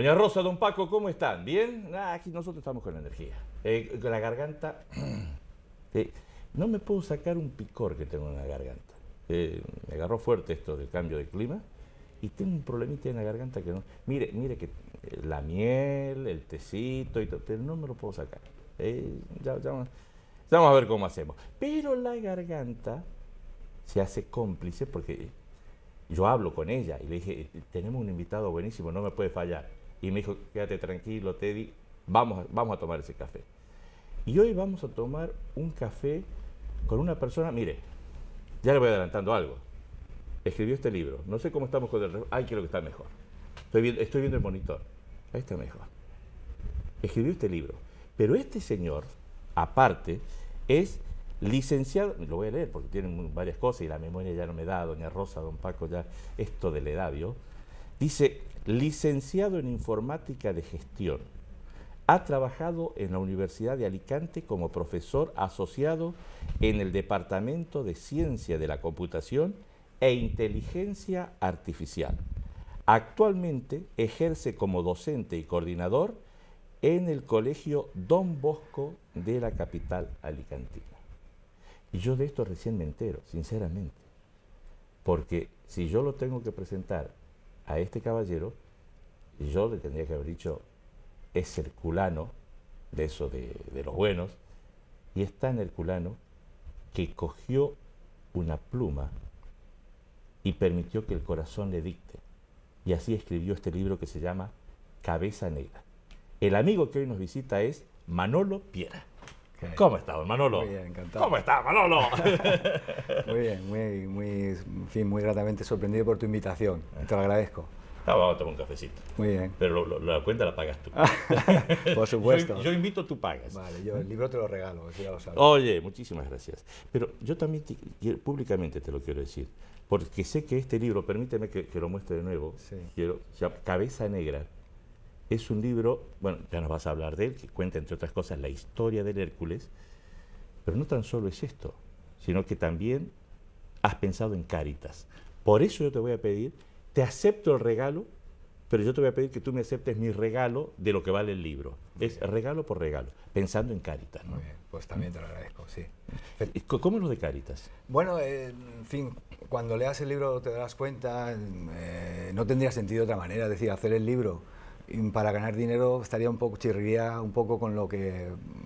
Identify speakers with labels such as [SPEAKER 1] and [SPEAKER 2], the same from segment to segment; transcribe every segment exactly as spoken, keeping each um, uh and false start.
[SPEAKER 1] Doña Rosa, don Paco, ¿cómo están? ¿Bien? Ah, aquí nosotros estamos con energía. Eh, la garganta... eh, no me puedo sacar un picor que tengo en la garganta. Eh, me agarró fuerte esto del cambio de clima y tengo un problemita en la garganta que no... Mire, mire que eh, la miel, el tecito y todo, pero no me lo puedo sacar. Eh, ya, ya, ya vamos a ver cómo hacemos. Pero la garganta se hace cómplice porque yo hablo con ella y le dije, tenemos un invitado buenísimo, no me puede fallar. Y me dijo, quédate tranquilo, Teddy, vamos a, vamos a tomar ese café. Y hoy vamos a tomar un café con una persona, mire, ya le voy adelantando algo. Escribió este libro, no sé cómo estamos con el... Ay, creo que está mejor. Estoy viendo, estoy viendo el monitor, ahí está mejor. Escribió este libro, pero este señor, aparte, es licenciado, lo voy a leer porque tienen varias cosas y la memoria ya no me da, doña Rosa, don Paco, ya esto de la edad, ¿vio? Dice, licenciado en informática de gestión. Ha trabajado en la Universidad de Alicante como profesor asociado en el Departamento de Ciencia de la Computación e Inteligencia Artificial. Actualmente ejerce como docente y coordinador en el Colegio Don Bosco de la capital alicantina. Y yo de esto recién me entero, sinceramente, porque si yo lo tengo que presentar a este caballero, yo le tendría que haber dicho, es herculano, de eso de, de los buenos, y es tan herculano que cogió una pluma y permitió que el corazón le dicte. Y así escribió este libro que se llama Cabeza Negra. El amigo que hoy nos visita es Manolo Piera. Okay. ¿Cómo está, don Manolo?
[SPEAKER 2] Muy bien, encantado.
[SPEAKER 1] ¿Cómo está, Manolo?
[SPEAKER 2] Muy bien, muy, muy, en fin, muy gratamente sorprendido por tu invitación. Te lo agradezco.
[SPEAKER 1] Ah, vamos a tomar un cafecito.
[SPEAKER 2] Muy bien.
[SPEAKER 1] Pero lo, lo, la cuenta la pagas tú.
[SPEAKER 2] Por supuesto.
[SPEAKER 1] Yo, yo invito, tú pagas.
[SPEAKER 2] Vale, yo el libro te lo regalo, eso ya lo sabes.
[SPEAKER 1] Oye, muchísimas gracias. Pero yo también te, públicamente te lo quiero decir, porque sé que este libro, permíteme que, que lo muestre de nuevo,
[SPEAKER 2] sí.
[SPEAKER 1] Quiero, se llama Cabeza Negra. Es un libro, bueno, ya nos vas a hablar de él, que cuenta, entre otras cosas, la historia del Hércules, pero no tan solo es esto, sino que también has pensado en Cáritas. Por eso yo te voy a pedir, te acepto el regalo, pero yo te voy a pedir que tú me aceptes mi regalo de lo que vale el libro. Es regalo por regalo, pensando en Cáritas, ¿no?
[SPEAKER 2] Muy bien, pues también te lo agradezco, sí.
[SPEAKER 1] ¿Cómo es lo de Cáritas?
[SPEAKER 2] Bueno, eh, en fin, cuando leas el libro te darás cuenta, eh, no tendría sentido de otra manera, es decir, hacer el libro para ganar dinero estaría un poco, chirriría un poco con lo que,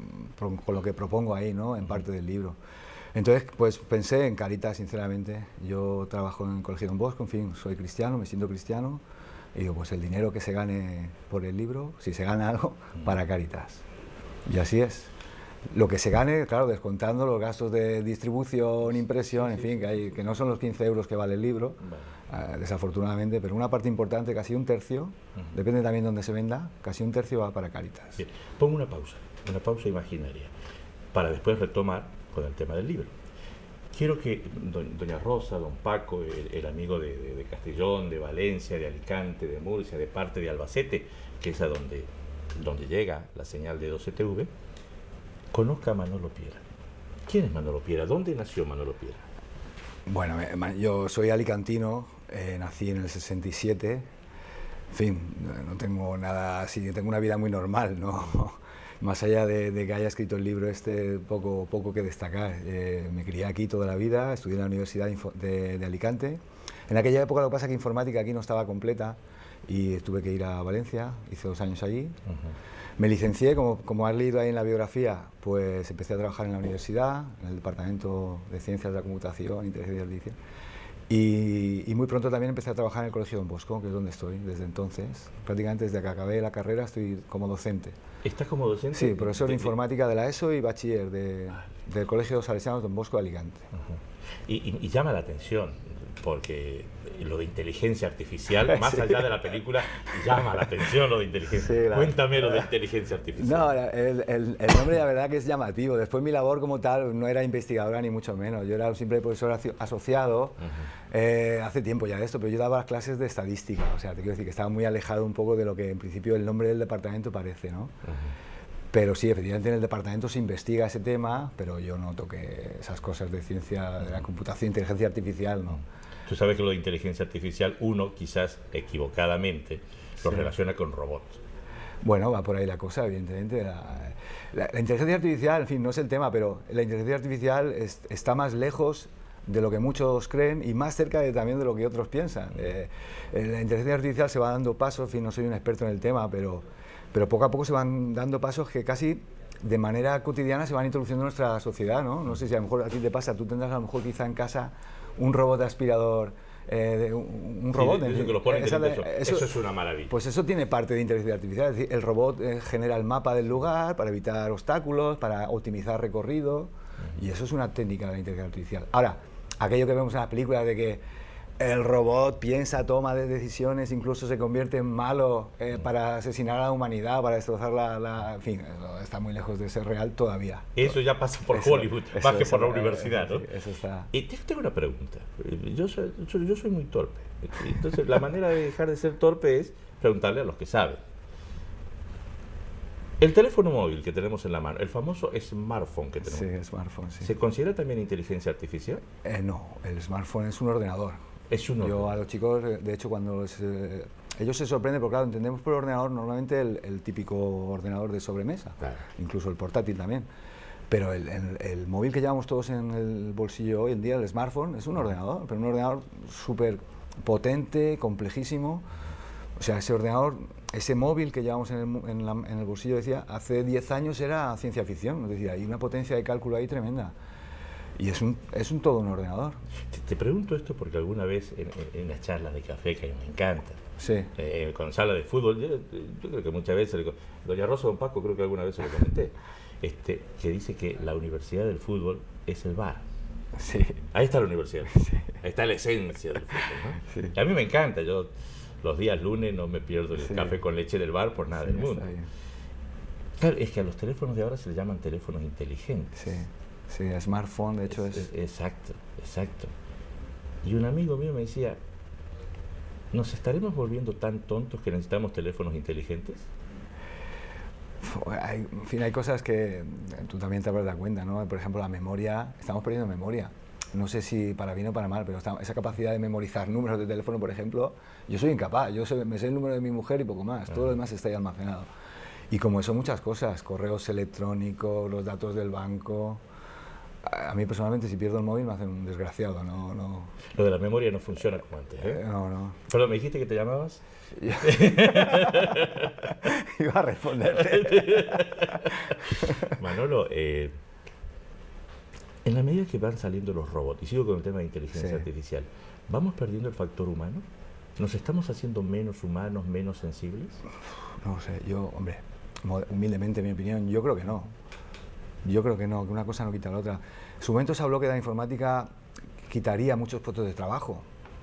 [SPEAKER 2] con lo que propongo ahí, ¿no? En parte del libro. Entonces, pues pensé en Cáritas, sinceramente. Yo trabajo en el Colegio Don Bosco, en fin, soy cristiano, me siento cristiano. Y digo, pues el dinero que se gane por el libro, si se gana algo, para Cáritas. Y así es. Lo que se gane, claro, descontando los gastos de distribución, impresión, en fin, que, hay, que no son los quince euros que vale el libro, uh, desafortunadamente, pero una parte importante, casi un tercio, uh-huh. Depende también de dónde se venda, casi un tercio va para Cáritas.
[SPEAKER 1] Bien. Pongo una pausa, una pausa imaginaria, para después retomar con el tema del libro. Quiero que do, doña Rosa, don Paco, el, el amigo de, de, de Castellón, de Valencia, de Alicante, de Murcia, de parte de Albacete, que es a donde, donde llega la señal de doce T V, conozca a Manolo Piera. ¿Quién es Manolo Piera? ¿Dónde nació Manolo Piera?
[SPEAKER 2] Bueno, yo soy alicantino, eh, nací en el sesenta y siete, en fin, no tengo nada así, tengo una vida muy normal, ¿no? Más allá de, de que haya escrito el libro este, poco, poco que destacar. Eh, me crié aquí toda la vida, estudié en la Universidad de, de Alicante. En aquella época lo que pasa es que informática aquí no estaba completa y tuve que ir a Valencia, hice dos años allí. Uh-huh. Me licencié, como, como has leído ahí en la biografía, pues empecé a trabajar en la universidad, en el Departamento de Ciencias de la Computación, Inteligencia Artificial. Y, y muy pronto también empecé a trabajar en el Colegio Don Bosco, que es donde estoy desde entonces. Prácticamente desde que acabé la carrera estoy como docente.
[SPEAKER 1] ¿Estás como docente?
[SPEAKER 2] Sí, profesor de, de informática de la ESO y bachiller de, del Colegio Salesianos Don Bosco de Alicante.
[SPEAKER 1] Uh-huh. y, y, y llama la atención, porque lo de inteligencia artificial, más sí. allá de la película, llama la atención lo de inteligencia. Sí, la, Cuéntame lo de inteligencia artificial.
[SPEAKER 2] No, el, el, el nombre la verdad que es llamativo. Después mi labor como tal no era investigadora ni mucho menos. Yo era un simple profesor asociado, uh-huh. eh, hace tiempo ya de esto, pero yo daba clases de estadística. O sea, te quiero decir que estaba muy alejado un poco de lo que en principio el nombre del departamento parece, ¿no? Uh-huh. Pero sí, efectivamente en el departamento se investiga ese tema, pero yo no toqué esas cosas de ciencia, de la computación, inteligencia artificial, ¿no?
[SPEAKER 1] Tú sabes que lo de inteligencia artificial, uno quizás equivocadamente lo
[SPEAKER 2] sí.
[SPEAKER 1] relaciona con robots.
[SPEAKER 2] Bueno, va por ahí la cosa, evidentemente. La, la, la inteligencia artificial, en fin, no es el tema, pero la inteligencia artificial es, está más lejos de lo que muchos creen y más cerca de, también de lo que otros piensan. Eh, la inteligencia artificial se va dando pasos, en fin, no soy un experto en el tema, pero, pero poco a poco se van dando pasos que casi de manera cotidiana se van introduciendo en nuestra sociedad, ¿no? No sé si a lo mejor a ti te pasa, tú tendrás a lo mejor quizá en casa un robot aspirador, eh, de un, un robot.
[SPEAKER 1] Sí,
[SPEAKER 2] en
[SPEAKER 1] eso
[SPEAKER 2] fin,
[SPEAKER 1] que lo ponen
[SPEAKER 2] esa,
[SPEAKER 1] eso,
[SPEAKER 2] eso,
[SPEAKER 1] eso es una maravilla.
[SPEAKER 2] Pues eso tiene parte de inteligencia artificial, es decir, el robot eh, genera el mapa del lugar para evitar obstáculos, para optimizar recorrido, uh-huh. y eso es una técnica de la inteligencia artificial. Ahora, aquello que vemos en las películas de que el robot piensa, toma de decisiones, incluso se convierte en malo eh, para asesinar a la humanidad, para destrozar la, la... En fin, eso está muy lejos de ser real todavía.
[SPEAKER 1] Eso ya pasa por eso, Hollywood,
[SPEAKER 2] eso,
[SPEAKER 1] más que
[SPEAKER 2] eso,
[SPEAKER 1] por la universidad,
[SPEAKER 2] eso,
[SPEAKER 1] ¿no?
[SPEAKER 2] Sí, eso está...
[SPEAKER 1] Y te tengo una pregunta. Yo soy, yo soy muy torpe. Entonces, la manera de dejar de ser torpe es preguntarle a los que saben. El teléfono móvil que tenemos en la mano, el famoso smartphone que tenemos.
[SPEAKER 2] Sí, smartphone, sí.
[SPEAKER 1] ¿Se considera también inteligencia artificial?
[SPEAKER 2] Eh, no, el smartphone es un ordenador.
[SPEAKER 1] Es un ordenador.
[SPEAKER 2] Yo a los chicos, de hecho, cuando les, eh, ellos se sorprenden, porque claro, entendemos por ordenador normalmente el, el típico ordenador de sobremesa,
[SPEAKER 1] claro.
[SPEAKER 2] incluso el portátil también. Pero el, el, el móvil que llevamos todos en el bolsillo hoy en día, el smartphone, es un ordenador, pero un ordenador súper potente, complejísimo. O sea, ese ordenador, ese móvil que llevamos en el, en la, en el bolsillo, decía, hace diez años era ciencia ficción, es decir, hay una potencia de cálculo ahí tremenda. Y es un, es un todo un ordenador.
[SPEAKER 1] Te, te pregunto esto porque alguna vez en, en, en las charlas de café, que a mí me encantan,
[SPEAKER 2] sí.
[SPEAKER 1] eh, cuando se habla de fútbol, yo, yo creo que muchas veces, doña Rosa, don Paco, creo que alguna vez se lo comenté, este, que dice que la universidad del fútbol es el bar.
[SPEAKER 2] Sí.
[SPEAKER 1] Ahí está la universidad del fútbol,
[SPEAKER 2] sí.
[SPEAKER 1] ahí está la esencia del fútbol, ¿no?
[SPEAKER 2] Sí.
[SPEAKER 1] Y a mí me encanta, yo los días lunes no me pierdo el sí. café con leche del bar por nada sí, del mundo. Claro, es que a los teléfonos de ahora se les llaman teléfonos inteligentes.
[SPEAKER 2] Sí. Sí, smartphone, de hecho es,
[SPEAKER 1] es... Exacto, exacto. Y un amigo mío me decía, ¿nos estaremos volviendo tan tontos que necesitamos teléfonos inteligentes?
[SPEAKER 2] Hay, en fin, hay cosas que tú también te habrás dado cuenta, ¿no? Por ejemplo, la memoria, estamos perdiendo memoria. No sé si para bien o para mal, pero esa capacidad de memorizar números de teléfono, por ejemplo, yo soy incapaz. Yo sé, me sé el número de mi mujer y poco más. Todo lo demás está ahí almacenado. Y como eso, muchas cosas, correos electrónicos, los datos del banco... A mí personalmente, si pierdo el móvil me hacen un desgraciado, no, no...
[SPEAKER 1] Lo de la memoria no funciona como antes, ¿eh?
[SPEAKER 2] eh no, no.
[SPEAKER 1] Perdón, ¿me dijiste que te llamabas?
[SPEAKER 2] Iba a responderte.
[SPEAKER 1] Manolo, eh, en la medida que van saliendo los robots, y sigo con el tema de inteligencia sí. artificial, ¿vamos perdiendo el factor humano? ¿Nos estamos haciendo menos humanos, menos sensibles?
[SPEAKER 2] No sé, yo, hombre, humildemente, en mi opinión, yo creo que no. Yo creo que no, que una cosa no quita la otra. En su momento se habló que la informática quitaría muchos puestos de trabajo.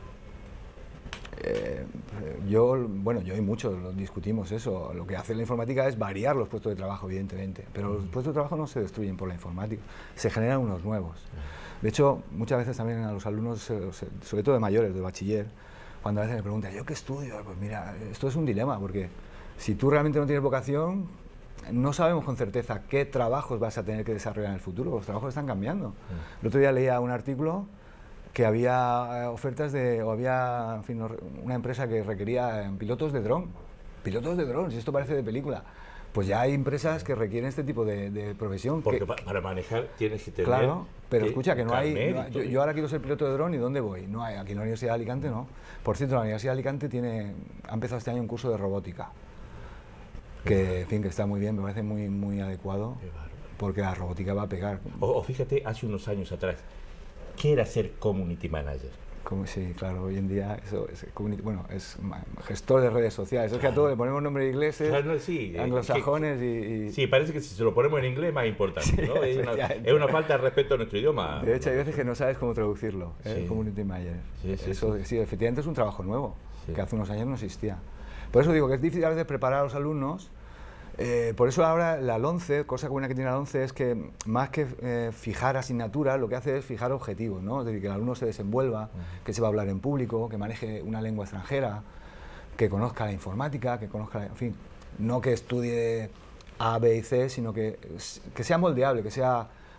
[SPEAKER 2] Eh, yo, bueno, yo y muchos lo discutimos eso. Lo que hace la informática es variar los puestos de trabajo, evidentemente. Pero los puestos de trabajo no se destruyen por la informática, se generan unos nuevos. De hecho, muchas veces también a los alumnos, sobre todo de mayores, de bachiller, cuando a veces me preguntan, ¿yo qué estudio? Pues mira, esto es un dilema, porque si tú realmente no tienes vocación, no sabemos con certeza qué trabajos vas a tener que desarrollar en el futuro, los trabajos están cambiando. Mm. El otro día leía un artículo que había ofertas de, o había, en fin, una empresa que requería pilotos de dron, pilotos de drones, y esto parece de película. Pues ya hay empresas que requieren este tipo de, de profesión.
[SPEAKER 1] Porque
[SPEAKER 2] que,
[SPEAKER 1] para manejar tienes que tener...
[SPEAKER 2] Claro, pero escucha, que no hay... No, yo,
[SPEAKER 1] y...
[SPEAKER 2] yo ahora quiero ser piloto de dron, ¿y dónde voy? No hay, aquí en la Universidad de Alicante no. Por cierto, la Universidad de Alicante tiene, ha empezado este año un curso de robótica. Que, en fin, que está muy bien, me parece muy, muy adecuado, porque la robótica va a pegar.
[SPEAKER 1] O, o fíjate, hace unos años atrás, ¿qué era ser community manager?
[SPEAKER 2] Como, sí, claro, hoy en día eso es, bueno, es gestor de redes sociales. Claro. Es que a todo le ponemos nombres ingleses, claro, no, sí, anglosajones que, y, y...
[SPEAKER 1] Sí, parece que si se lo ponemos en inglés es más importante, sí, ¿no? Es una, es una falta de respeto a nuestro idioma.
[SPEAKER 2] De hecho, hay veces que no sabes cómo traducirlo, sí. ¿eh? Community manager. Sí, sí, eso, sí. sí, efectivamente es un trabajo nuevo, sí. que hace unos años no existía. Por eso digo que es difícil a veces preparar a los alumnos. Eh, por eso ahora la LOMCE, cosa buena que tiene la LOMCE es que más que eh, fijar asignaturas, lo que hace es fijar objetivos, ¿no? Es decir, que el alumno se desenvuelva, uh-huh. que sepa hablar en público, que maneje una lengua extranjera, que conozca la informática, que conozca, la, en fin, no que estudie A, B y C, sino que, que sea moldeable, que sea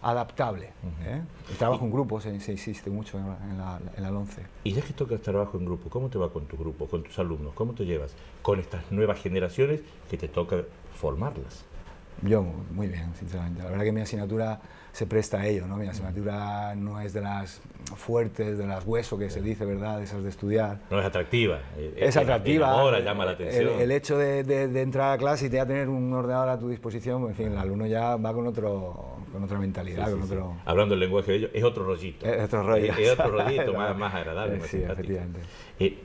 [SPEAKER 2] adaptable. ¿eh? El trabajo en grupo se, se insiste mucho en la, en, la, en la LONCE.
[SPEAKER 1] Y ya que tocas trabajo en grupo, ¿cómo te va con tu grupo, con tus alumnos? ¿Cómo te llevas con estas nuevas generaciones que te toca formarlas?
[SPEAKER 2] Yo muy bien, sinceramente. La verdad que mi asignatura se presta a ello, ¿no? Mi asignatura no es de las fuertes, de las huesos que se dice, ¿verdad? De esas de estudiar.
[SPEAKER 1] No es atractiva.
[SPEAKER 2] Es atractiva.
[SPEAKER 1] Enamora, llama la atención.
[SPEAKER 2] El, el hecho de, de, de entrar a clase y ya tener un ordenador a tu disposición, en fin, el alumno ya va con otro, con otra mentalidad,
[SPEAKER 1] Sí,
[SPEAKER 2] con
[SPEAKER 1] sí,
[SPEAKER 2] otro...
[SPEAKER 1] sí. Hablando el lenguaje de ellos, es otro rollito.
[SPEAKER 2] Es otro rollo.
[SPEAKER 1] Es, es otro rollito, más, más agradable,
[SPEAKER 2] Eh,
[SPEAKER 1] más
[SPEAKER 2] sí,
[SPEAKER 1] simpático.
[SPEAKER 2] efectivamente.
[SPEAKER 1] Eh,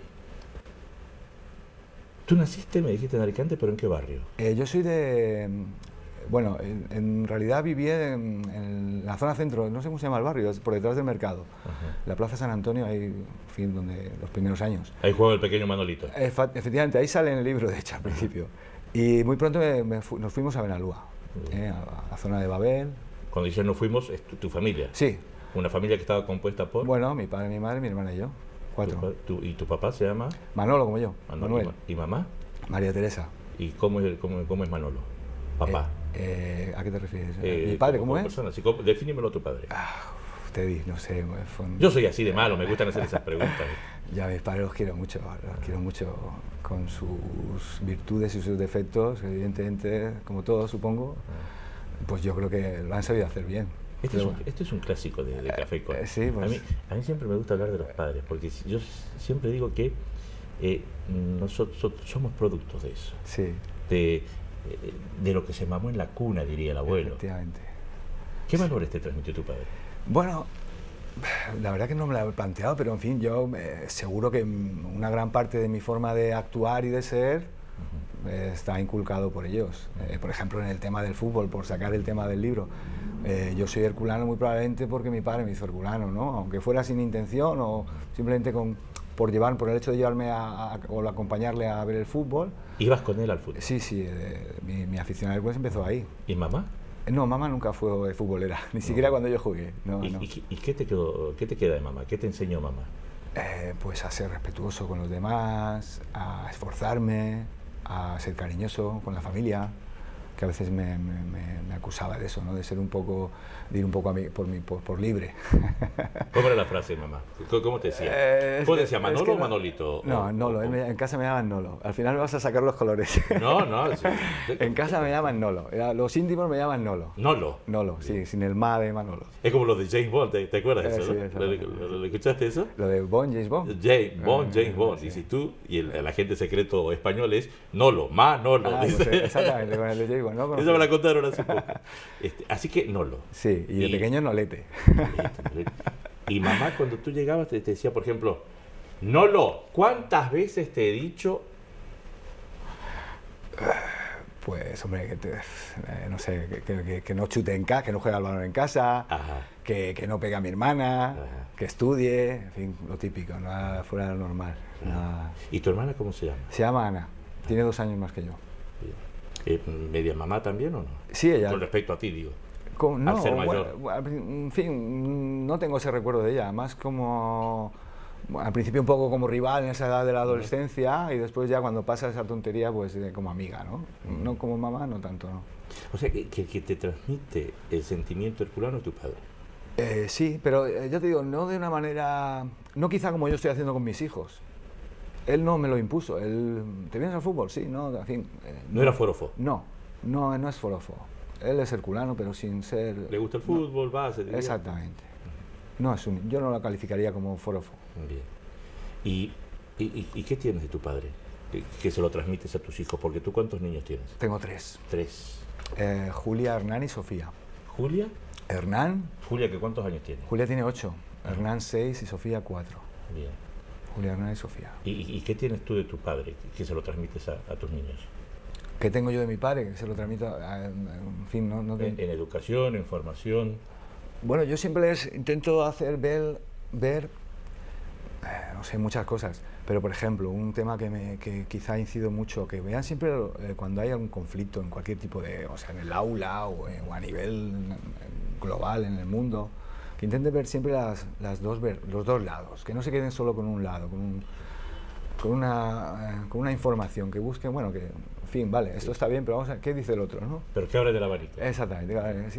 [SPEAKER 1] Tú naciste, me dijiste, en Alicante, pero ¿en qué barrio?
[SPEAKER 2] Eh, yo soy de... Bueno, en, en realidad viví en, en la zona centro, no sé cómo se llama el barrio, es por detrás del mercado.
[SPEAKER 1] Ajá.
[SPEAKER 2] La Plaza San Antonio, ahí, en fin, donde los primeros años.
[SPEAKER 1] Ahí juega el pequeño Manolito.
[SPEAKER 2] Efa- Efectivamente, ahí sale en el libro, de hecho, al principio. Y muy pronto me- me fu- nos fuimos a Benalúa, eh, a la zona de Babel.
[SPEAKER 1] Cuando dices nos fuimos, es tu, tu familia.
[SPEAKER 2] Sí,
[SPEAKER 1] Una familia que estaba compuesta por...
[SPEAKER 2] bueno, mi padre, mi madre, mi hermana y yo.
[SPEAKER 1] tu
[SPEAKER 2] Cuatro.
[SPEAKER 1] pa- tu- ¿Y tu papá se llama?
[SPEAKER 2] Manolo, como yo.
[SPEAKER 1] Manolo.
[SPEAKER 2] Manuel.
[SPEAKER 1] ¿Y mamá?
[SPEAKER 2] María Teresa.
[SPEAKER 1] ¿Y cómo es, el- cómo, cómo es Manolo? Papá.
[SPEAKER 2] Eh, eh, ¿A qué te refieres?
[SPEAKER 1] Eh,
[SPEAKER 2] ¿Mi padre
[SPEAKER 1] como-
[SPEAKER 2] cómo
[SPEAKER 1] como
[SPEAKER 2] es?
[SPEAKER 1] persona, así como- defínemelo tu padre.
[SPEAKER 2] Ah, te di, no sé. Fue un-
[SPEAKER 1] Yo soy así de malo, me gustan hacer esas preguntas.
[SPEAKER 2] Ya mis padres los quiero mucho, los quiero mucho con sus virtudes y sus defectos, evidentemente, como todos supongo, pues yo creo que lo han sabido hacer bien.
[SPEAKER 1] Este,
[SPEAKER 2] Pero
[SPEAKER 1] es un,
[SPEAKER 2] bueno,
[SPEAKER 1] este es un clásico de, de Café con.
[SPEAKER 2] eh, sí, pues-
[SPEAKER 1] a, mí, a mí siempre me gusta hablar de los padres, porque si- yo siempre digo que eh, nosotros somos productos de eso,
[SPEAKER 2] sí,
[SPEAKER 1] de, eh, de lo que se mamó en la cuna, diría el abuelo.
[SPEAKER 2] efectivamente.
[SPEAKER 1] ¿Qué valores te transmitió tu padre?
[SPEAKER 2] Bueno, la verdad que no me lo he planteado, pero en fin, yo eh, seguro que mm, una gran parte de mi forma de actuar y de ser eh, está inculcado por ellos. Eh, por ejemplo, en el tema del fútbol, por sacar el tema del libro. Eh, yo soy herculano muy probablemente porque mi padre me hizo herculano, ¿no? Aunque fuera sin intención o simplemente con, por llevar, por el hecho de llevarme a, a- o acompañarle a ver el fútbol.
[SPEAKER 1] ¿Ibas con él al fútbol?
[SPEAKER 2] Sí, sí, eh, mi, mi afición al Hércules empezó ahí.
[SPEAKER 1] ¿Y mamá?
[SPEAKER 2] No, mamá nunca fue futbolera, ni siquiera cuando yo jugué. No,
[SPEAKER 1] ¿Y,
[SPEAKER 2] no.
[SPEAKER 1] y- y qué, te quedó, qué te queda de mamá? ¿Qué te enseñó mamá?
[SPEAKER 2] Eh, pues a ser respetuoso con los demás, a esforzarme, a ser cariñoso con la familia, que a veces me, me- me- me acusaba de eso, ¿no? De ser un poco, de ir un poco a mí, por, mi, por, por libre.
[SPEAKER 1] ¿Cómo era la frase de mamá? ¿Cómo cómo te decía?
[SPEAKER 2] Eh, es
[SPEAKER 1] ¿Cómo
[SPEAKER 2] que-
[SPEAKER 1] decía,
[SPEAKER 2] es
[SPEAKER 1] Manolo
[SPEAKER 2] que
[SPEAKER 1] o
[SPEAKER 2] no-
[SPEAKER 1] Manolito?
[SPEAKER 2] No,
[SPEAKER 1] O-
[SPEAKER 2] Nolo,
[SPEAKER 1] o-
[SPEAKER 2] él me- en casa me llaman Nolo. Al final me vas a sacar los colores.
[SPEAKER 1] No, no. sí.
[SPEAKER 2] En casa me llaman Nolo. Era- Los íntimos me llaman Nolo.
[SPEAKER 1] Nolo.
[SPEAKER 2] Nolo, sí, sin el ma de Manolo.
[SPEAKER 1] Es como lo de James Bond, ¿te, te acuerdas de
[SPEAKER 2] Eh,
[SPEAKER 1] eso?
[SPEAKER 2] sí,
[SPEAKER 1] ¿no?
[SPEAKER 2] eso.
[SPEAKER 1] ¿Lo, lo- lo- lo escuchaste eso?
[SPEAKER 2] Lo de Bond, James Bond.
[SPEAKER 1] James Bond,
[SPEAKER 2] Ah,
[SPEAKER 1] James Bond.
[SPEAKER 2] sí.
[SPEAKER 1] Dices tú, y el, el agente secreto español es Nolo, Manolo.
[SPEAKER 2] Ah, pues,
[SPEAKER 1] dice.
[SPEAKER 2] exactamente, con el de James Bond, ¿no?
[SPEAKER 1] Eso me la contaron hace poco. Este, así que Nolo.
[SPEAKER 2] Sí, y de
[SPEAKER 1] Y-
[SPEAKER 2] pequeño Nolete.
[SPEAKER 1] Y mamá, cuando tú llegabas, te, te decía, por ejemplo, Nolo, ¿cuántas veces te he dicho?
[SPEAKER 2] Pues, hombre, que te- eh, no sé, que, que- que- que no chute en casa, que no juegue al balón en casa,
[SPEAKER 1] Ajá.
[SPEAKER 2] que, que no pegue a mi hermana,
[SPEAKER 1] Ajá.
[SPEAKER 2] que estudie, en fin, lo típico, nada fuera de lo normal. nada.
[SPEAKER 1] ¿Y tu hermana cómo se llama?
[SPEAKER 2] Se llama Ana, tiene dos años más que yo.
[SPEAKER 1] Eh, ¿Media mamá también o no?
[SPEAKER 2] Sí, ella.
[SPEAKER 1] Con respecto a ti, digo.
[SPEAKER 2] Con- no,
[SPEAKER 1] al ser mayor.
[SPEAKER 2] bueno, en fin, no tengo ese recuerdo de ella, más como bueno, al principio un poco como rival en esa edad de la adolescencia y después ya cuando pasa esa tontería pues eh, como amiga, ¿no? No como mamá, no tanto, ¿no?
[SPEAKER 1] O sea, que, que, que te transmite el sentimiento herculano tu padre.
[SPEAKER 2] Eh, sí, pero eh, yo te digo, no de una manera, no quizá como yo estoy haciendo con mis hijos. Él no me lo impuso, él, ¿te vienes al fútbol? Sí, no, en fin. eh,
[SPEAKER 1] No era forofo.
[SPEAKER 2] No, no, no es forofo. Él es herculano, pero sin ser...
[SPEAKER 1] Le gusta el fútbol, va, se divierte.
[SPEAKER 2] Exactamente. No es un, yo no lo calificaría como forofo.
[SPEAKER 1] Bien. ¿Y, y, y- y qué tienes de tu padre? Que, que se lo transmites a tus hijos, porque tú ¿cuántos niños tienes?
[SPEAKER 2] Tengo tres.
[SPEAKER 1] Tres.
[SPEAKER 2] Eh, Julia, Hernán y Sofía.
[SPEAKER 1] ¿Julia?
[SPEAKER 2] Hernán,
[SPEAKER 1] Julia, ¿que cuántos años tiene?
[SPEAKER 2] Julia tiene ocho, Hernán seis y Sofía cuatro.
[SPEAKER 1] Bien.
[SPEAKER 2] Julia, Hernán y Sofía.
[SPEAKER 1] ¿Y, y- y qué tienes tú de tu padre que, que se lo transmites a, a tus niños?
[SPEAKER 2] ¿Qué tengo yo de mi padre? Que se lo transmito, a- en fin, no, no te-
[SPEAKER 1] En, en educación, en formación.
[SPEAKER 2] Bueno, yo siempre les intento hacer ver, ver eh, no sé, muchas cosas, pero por ejemplo, un tema que, me, que quizá incido mucho, que vean siempre eh, cuando hay algún conflicto en cualquier tipo de, o sea, en el aula o, eh, o a nivel eh, global en el mundo, que intenten ver siempre las, las dos, ver- los dos lados, que no se queden solo con un lado, con, un- con, una, eh, con una información, que busquen, bueno, que, en fin, vale, esto está bien, pero vamos a ver qué dice el otro, ¿no?
[SPEAKER 1] Pero que abre del abanico.
[SPEAKER 2] Exactamente, claro, sí,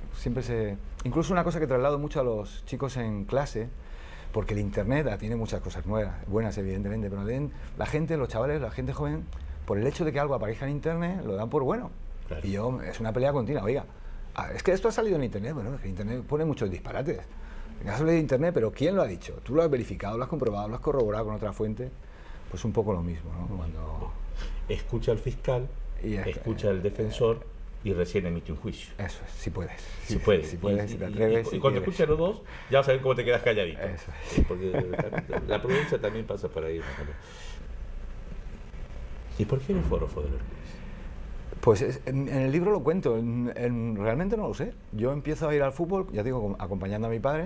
[SPEAKER 2] siempre se... Incluso una cosa que traslado mucho a los chicos en clase, porque el Internet ah, tiene muchas cosas nuevas, buenas evidentemente, pero den, la gente, los chavales, la gente joven, por el hecho de que algo aparezca en Internet, lo dan por bueno. Claro. Y yo, es una pelea continua, oiga, ah, es que esto ha salido en Internet, bueno, es que Internet pone muchos disparates. Has hablado de Internet, pero ¿quién lo ha dicho? ¿Tú lo has verificado, lo has comprobado, lo has corroborado con otra fuente? Pues un poco lo mismo, ¿no? Cuando...
[SPEAKER 1] Escucha al fiscal, y es, escucha al defensor eh, y recién emite un juicio.
[SPEAKER 2] Eso es, si puedes.
[SPEAKER 1] Si puedes.
[SPEAKER 2] Si puedes,
[SPEAKER 1] y,
[SPEAKER 2] si te atreves.
[SPEAKER 1] Y, y,
[SPEAKER 2] si
[SPEAKER 1] y cuando escuchas los dos, ya vas a ver cómo te quedas calladito.
[SPEAKER 2] Eso es.
[SPEAKER 1] Porque la prudencia también pasa por ahí. ¿Y por qué eres forofo del Hércules?
[SPEAKER 2] Pues es, en, en el libro lo cuento, en, en, realmente no lo sé. Yo empiezo a ir al fútbol, ya digo, acompañando a mi padre.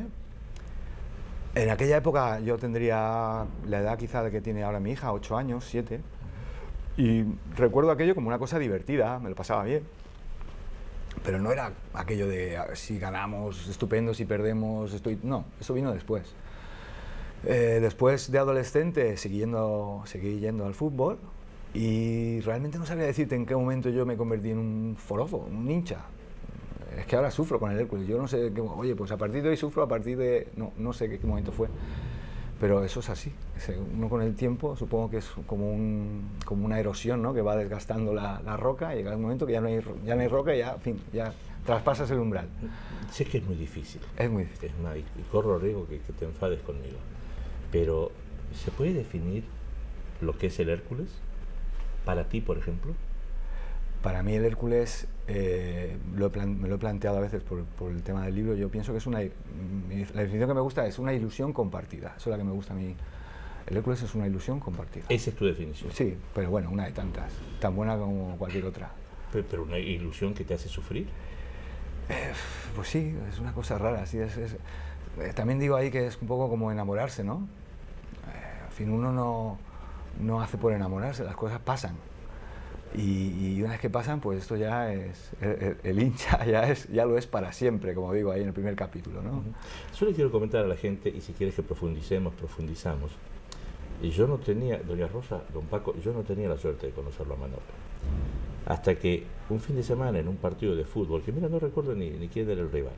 [SPEAKER 2] En aquella época yo tendría la edad quizá de que tiene ahora mi hija, ocho años, siete. Y recuerdo aquello como una cosa divertida, me lo pasaba bien. Pero no era aquello de si ganamos, estupendo, si perdemos, estoy... No, eso vino después. Eh, después de adolescente seguí yendo, seguí yendo al fútbol y realmente no sabría decirte en qué momento yo me convertí en un forofo, un hincha. Es que ahora sufro con el Hércules, yo no sé, qué, oye, pues a partir de hoy sufro, a partir de... No, no sé qué, qué momento fue. Pero eso es así, uno con el tiempo supongo que es como, un, como una erosión, ¿no? Que va desgastando la, la roca y llega un momento que ya no hay, ya no hay roca y ya, en fin, ya traspasas el umbral.
[SPEAKER 1] Sé que es muy difícil.
[SPEAKER 2] Es muy difícil.
[SPEAKER 1] Es más, y corro riesgo que, que te enfades conmigo. Pero, ¿se puede definir lo que es el Hércules? Para ti, por ejemplo.
[SPEAKER 2] Para mí el Hércules, eh, lo he plan, me lo he planteado a veces por, por el tema del libro, yo pienso que es una, la definición que me gusta es una ilusión compartida, eso es la que me gusta a mí. El Hércules es una ilusión compartida.
[SPEAKER 1] Esa es tu definición.
[SPEAKER 2] Sí, pero bueno, una de tantas, tan buena como cualquier otra.
[SPEAKER 1] Pero, pero una ilusión que te hace sufrir.
[SPEAKER 2] Eh, pues sí, es una cosa rara, sí, es, es, eh, también digo ahí que es un poco como enamorarse, ¿no? Eh, al fin uno no, no hace por enamorarse, las cosas pasan. Y, y una vez que pasan, pues esto ya es, el, el hincha ya, es, ya lo es para siempre, como digo ahí en el primer capítulo, ¿no?
[SPEAKER 1] Uh-huh. Yo le quiero comentar a la gente, y si quieres que profundicemos, profundizamos. Y yo no tenía, doña Rosa, don Paco, yo no tenía la suerte de conocerlo a Manolo. Hasta que un fin de semana en un partido de fútbol, que mira, no recuerdo ni, ni quién era el rival.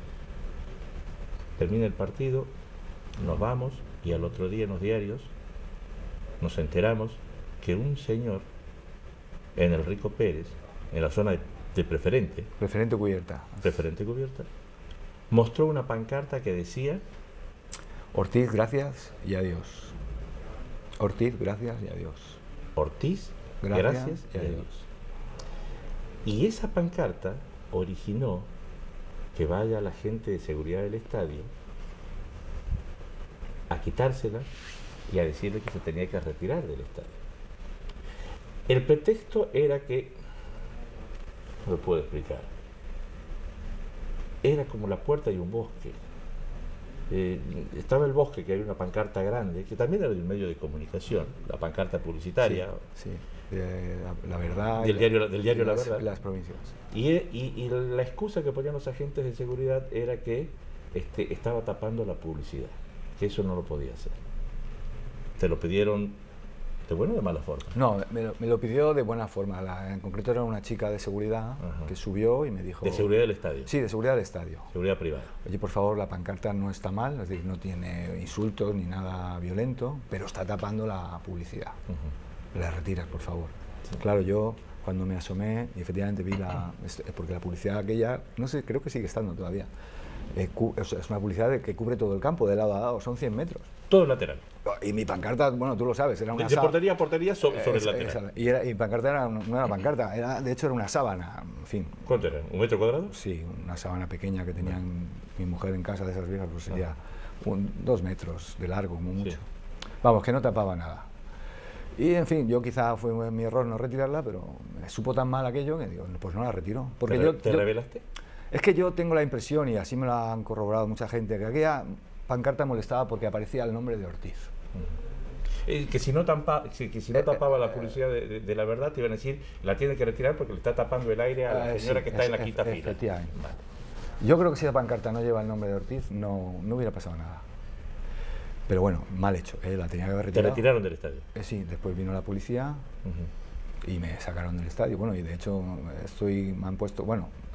[SPEAKER 1] Termina el partido, nos vamos, y al otro día en los diarios nos enteramos que un señor en el Rico Pérez, en la zona de, de Preferente,
[SPEAKER 2] Preferente Cubierta.
[SPEAKER 1] Preferente Cubierta, mostró una pancarta que decía:
[SPEAKER 2] Ortiz, gracias y adiós. Ortiz, gracias y adiós.
[SPEAKER 1] Ortiz,
[SPEAKER 2] gracias,
[SPEAKER 1] gracias
[SPEAKER 2] y adiós.
[SPEAKER 1] Y esa pancarta originó que vaya la gente de seguridad del estadio a quitársela y a decirle que se tenía que retirar del estadio. El pretexto era que, no lo puedo explicar, era como la puerta de un bosque. Eh, estaba el bosque, que había una pancarta grande, que también era de un medio de comunicación, la pancarta publicitaria.
[SPEAKER 2] Sí, sí. De la, la verdad.
[SPEAKER 1] Del diario, del diario La
[SPEAKER 2] las,
[SPEAKER 1] Verdad.
[SPEAKER 2] Las provincias.
[SPEAKER 1] Y, y, y la excusa que ponían los agentes de seguridad era que este, estaba tapando la publicidad, que eso no lo podía hacer. Te lo pidieron ¿de buena o de mala forma?
[SPEAKER 2] No, me lo, me lo pidió de buena forma. La, en concreto era una chica de seguridad. Ajá. Que subió y me dijo...
[SPEAKER 1] ¿De seguridad del estadio?
[SPEAKER 2] Sí, de seguridad del estadio.
[SPEAKER 1] Seguridad privada.
[SPEAKER 2] Oye, por favor, la pancarta no está mal, es decir, no tiene insultos ni nada violento, pero está tapando la publicidad. Uh-huh. La retiras, por favor. Sí. Claro, yo cuando me asomé, y efectivamente vi la... porque la publicidad aquella, no sé, creo que sigue estando todavía. Eh, cu, o sea, es una publicidad de, que cubre todo el campo, de lado a lado, son cien metros.
[SPEAKER 1] Todo el lateral.
[SPEAKER 2] Y mi pancarta, bueno, tú lo sabes, era una
[SPEAKER 1] de, de portería a portería sobre, sobre
[SPEAKER 2] es,
[SPEAKER 1] el lateral.
[SPEAKER 2] Y, era, y pancarta era, no era una pancarta, era, de hecho era una sábana, en fin.
[SPEAKER 1] ¿Cuánto era? ¿Un metro cuadrado?
[SPEAKER 2] Sí, una sábana pequeña que tenían bueno. mi mujer en casa de esas viejas, pues sería ah. un, dos metros de largo, como mucho. Sí. Vamos, que no tapaba nada. Y en fin, yo quizá fue mi error no retirarla, pero me supo tan mal aquello que digo, pues no la retiro. Porque
[SPEAKER 1] ¿Te,
[SPEAKER 2] yo,
[SPEAKER 1] ¿te
[SPEAKER 2] yo,
[SPEAKER 1] revelaste?
[SPEAKER 2] Es que yo tengo la impresión, y así me lo han corroborado mucha gente, que aquella pancarta molestaba porque aparecía el nombre de Ortiz.
[SPEAKER 1] Uh-huh. Eh, que si no, tampa, que, que si no tapaba la publicidad de, de, de La Verdad, te iban a decir, la tiene que retirar porque le está tapando el aire a la uh, señora sí, que está es, en la quinta fila.
[SPEAKER 2] Efectivamente. Vale. Yo creo que si la pancarta no lleva el nombre de Ortiz, no, no hubiera pasado nada. Pero bueno, mal hecho, ¿eh? La tenía que haber retirado.
[SPEAKER 1] ¿Te retiraron del estadio?
[SPEAKER 2] Eh, sí, después vino la policía uh-huh. y me sacaron del estadio. Bueno, y de hecho estoy, me han puesto, bueno,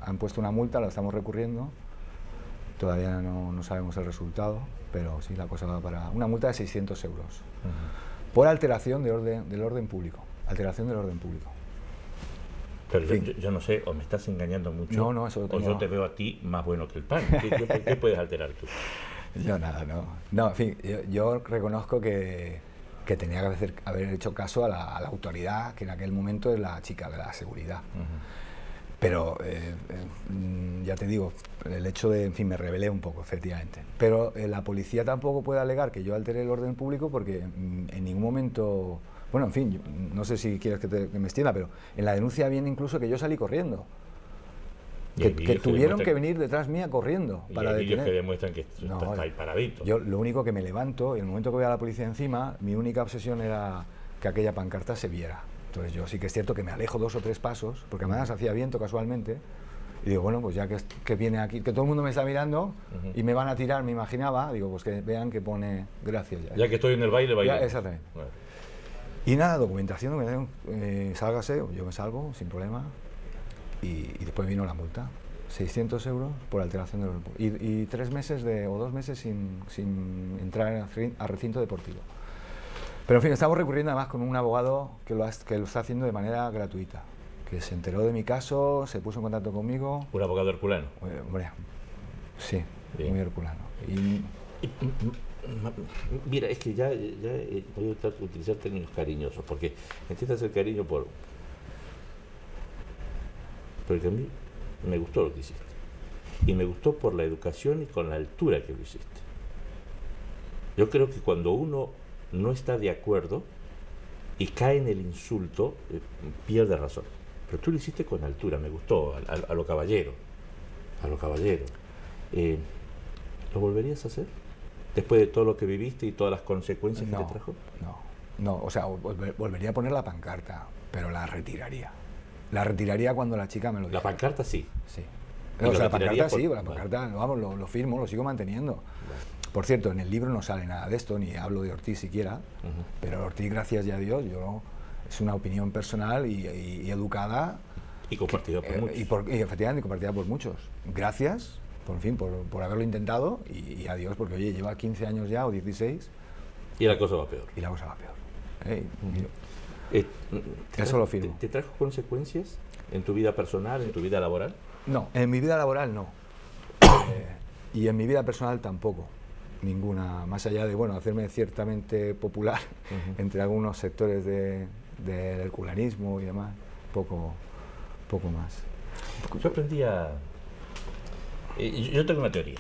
[SPEAKER 2] han puesto una multa, la estamos recurriendo, todavía no, no sabemos el resultado, pero sí, la cosa va para una multa de seiscientos euros, uh-huh. por alteración de orden, del orden público, alteración del orden público.
[SPEAKER 1] Pero yo, yo, yo no sé, o me estás engañando mucho,
[SPEAKER 2] no, no, eso lo tengo...
[SPEAKER 1] o yo te veo a ti más bueno que el pan. ¿Qué, qué, qué puedes alterar tú?
[SPEAKER 2] Yo nada, no. No, en fin, yo, yo reconozco que, que tenía que haber, haber hecho caso a la, a la autoridad, que en aquel momento es la chica de la seguridad. Uh-huh. Pero, eh, eh, ya te digo, el hecho de, en fin, me rebelé un poco, efectivamente. Pero eh, la policía tampoco puede alegar que yo alteré el orden público porque mm, en ningún momento... Bueno, en fin, yo, no sé si quieres que, te, que me extienda, pero en la denuncia viene incluso que yo salí corriendo. Que, que tuvieron que, que venir detrás mía corriendo
[SPEAKER 1] y
[SPEAKER 2] para
[SPEAKER 1] hay
[SPEAKER 2] detener.
[SPEAKER 1] Que demuestran que
[SPEAKER 2] no,
[SPEAKER 1] está ahí paradito.
[SPEAKER 2] Yo lo único que me levanto, y en el momento que veo a la policía encima, mi única obsesión era que aquella pancarta se viera. Entonces yo sí que es cierto que me alejo dos o tres pasos, porque además hacía viento casualmente, y digo, bueno, pues ya que, que viene aquí, que todo el mundo me está mirando, uh-huh. y me van a tirar, me imaginaba, digo, pues que vean que pone gracias ya.
[SPEAKER 1] Ya que estoy en el baile, baile.
[SPEAKER 2] Ya, exactamente. Bueno. Y nada, documentación, eh, sálgase, yo me salgo sin problema, y, y después vino la multa. seiscientos euros por alteración del orden público. Y, y tres meses de, o dos meses sin, sin entrar a recinto deportivo. Pero en fin, estamos recurriendo además con un abogado que lo, ha, que lo está haciendo de manera gratuita, que se enteró de mi caso, se puso en contacto conmigo.
[SPEAKER 1] ¿Un abogado herculano?
[SPEAKER 2] Eh, hombre, sí, bien. Muy herculano. Y,
[SPEAKER 1] y, mira, es que ya, ya voy a utilizar términos cariñosos, porque entiendes el cariño por... Porque a mí me gustó lo que hiciste. Y me gustó por la educación y con la altura que lo hiciste. Yo creo que cuando uno no está de acuerdo y cae en el insulto, eh, pierde razón. Pero tú lo hiciste con altura, me gustó, a, a, a lo caballero. A lo caballero. Eh, ¿Lo volverías a hacer? Después de todo lo que viviste y todas las consecuencias
[SPEAKER 2] no,
[SPEAKER 1] que te trajo.
[SPEAKER 2] No, no, o sea, volver, volvería a poner la pancarta, pero la retiraría. La retiraría cuando la chica me lo dijo.
[SPEAKER 1] La pancarta sí.
[SPEAKER 2] Sí. O sea, la pancarta
[SPEAKER 1] por...
[SPEAKER 2] sí, la pancarta, vale. Vamos, lo, lo firmo, lo sigo manteniendo. Vale. Por cierto, en el libro no sale nada de esto, ni hablo de Ortiz siquiera, uh-huh. pero Ortiz, gracias ya a Dios, yo, es una opinión personal y, y, y educada.
[SPEAKER 1] Y compartida que, por eh, muchos.
[SPEAKER 2] Y, por, y efectivamente compartida por muchos. Gracias, por fin, por, por haberlo intentado y, y a Dios, porque oye, lleva quince años ya o dieciséis.
[SPEAKER 1] Y la cosa va peor.
[SPEAKER 2] Y la cosa va peor. ¿Eh? Uh-huh.
[SPEAKER 1] Eh,
[SPEAKER 2] Eso lo firmo.
[SPEAKER 1] ¿Te, ¿Te trajo consecuencias en tu vida personal, en tu vida laboral?
[SPEAKER 2] No, en mi vida laboral no. Eh, y en mi vida personal tampoco. Ninguna, más allá de, bueno, hacerme ciertamente popular uh-huh. entre algunos sectores de, del herculanismo y demás, poco, poco más.
[SPEAKER 1] Yo aprendí a... Eh, yo tengo una teoría.